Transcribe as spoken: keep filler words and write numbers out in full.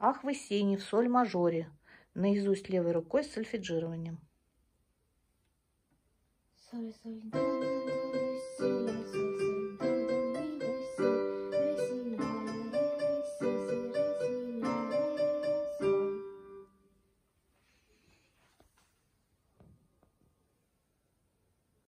Ах вы синий в соль мажоре. Наизусть левой рукой с сольфеджированием. Соль, соль, да, да, да.